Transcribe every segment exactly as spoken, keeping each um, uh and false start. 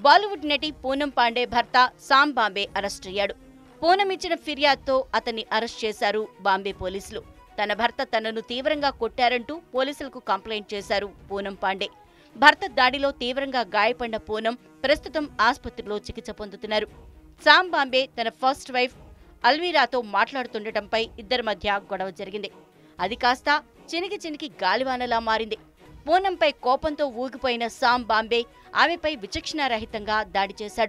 బాలీవుడ్ నటి పూనం పాండే భర్త Sam Bombay arrest అయ్యాడు. పూనం ఇచ్చిన ఫిర్యాదుతో అతన్ని అరెస్ట్ చేశారు బాంబే పోలీసులు. తన భర్త తనను తీవ్రంగా కొట్టారంటూ పోలీసులకు కంప్లైంట్ చేశారు పూనం పాండే. భర్త దాడిలో తీవ్రంగా గాయపడిన పూనం ప్రస్తుతం ఆసుపత్రిలో చికిత్స పొందుతున్నారు. సామ్ బాంబే తన ఫస్ట్ వైఫ్ అల్వీరాతో మాట్లాడుతుండటంపై ఇద్దరి మధ్య గొడవ జరిగింది. అది కాస్త చినికి చినికి గాలివానలా మారింది. పూనంపై కోపంతో ఊగిపోయిన సామ్ బాంబే ఆమెపై విచక్షణారహితంగా దాడి చేశాడు.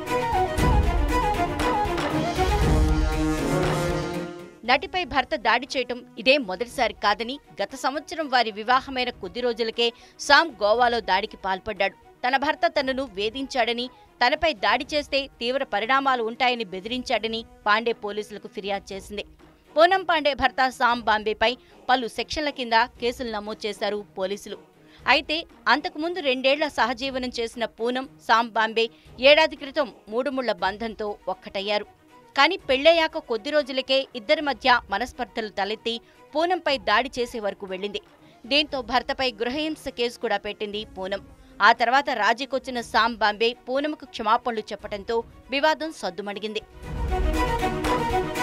నటిపై భర్త దాడి చేయటం ఇదే మొదటిసారి కాదని, గత సంవత్సరం వారి వివాహమైన కొద్ది రోజులకే సామ్ గోవాలో దాడికి పాల్పడ్డాడు. తన భర్త తనను వేధించాడని, తనపై దాడి చేస్తే తీవ్ర పరిణామాలు ఉంటాయని బెదిరించాడని పాండే పోలీసులకు ఫిర్యాదు చేసింది. పూనం పాండే భర్త సామ్ బాంబేపై పలు సెక్షన్ల కింద కేసులు నమోదు చేశారు పోలీసులు. అయితే అంతకుముందు రెండేళ్ల సహజీవనం చేసిన పూనం, సామ్ బాంబే ఏడాది క్రితం మూడుముళ్ల బంధంతో ఒక్కటయ్యారు. కానీ పెళ్లయ్యాక కొద్ది రోజులకే ఇద్దరి మధ్య మనస్పర్ధలు తలెత్తి పూనంపై దాడి చేసే వరకు వెళ్లింది. దీంతో భర్తపై గృహహింస కేసు కూడా పెట్టింది పూనం. ఆ తర్వాత రాజీకొచ్చిన సామ్ బాంబే పూనంకు క్షమాపణలు చెప్పడంతో వివాదం సద్దుమణిగింది.